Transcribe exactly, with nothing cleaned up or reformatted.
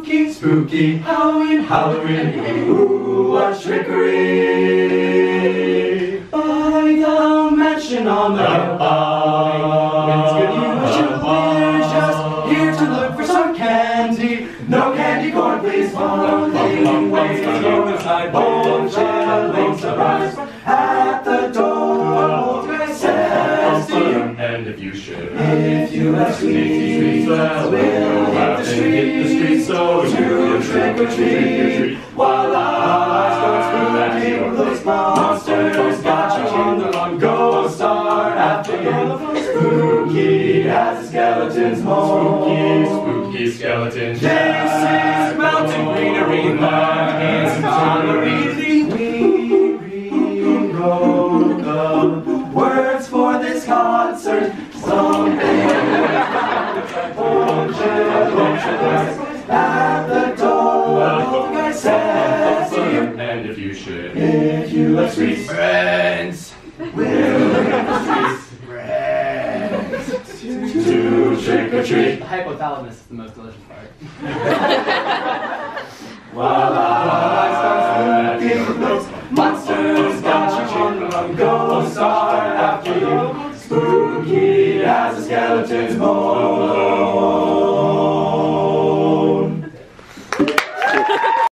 Spooky, spooky, Halloween, Halloween, ooh, what trickery! By the mansion on the hill, it's good usually we're just here to look for some candy. No candy corn, please, one ways, go inside, bone chilling surprise at the door. Says to you, and if you should, if you like sweets, well, we'll hit the streets, so to trick or treat. While lights go spooky, those monsters got you on the run. Go start after you. Spooky as a skeleton's home. spooky, spooky skeleton This jack. is mountain greenery, markets, Connery, we rewrote the words for this concert. Something at the door says to you, And if you should, if you like sweets, friends, we'll hit the streets. Friends, to trick or treat. The hypothalamus is the most delicious part. While I start spooking, those monsters got you on the run. Go start after you. Spooky as a skeleton's bone.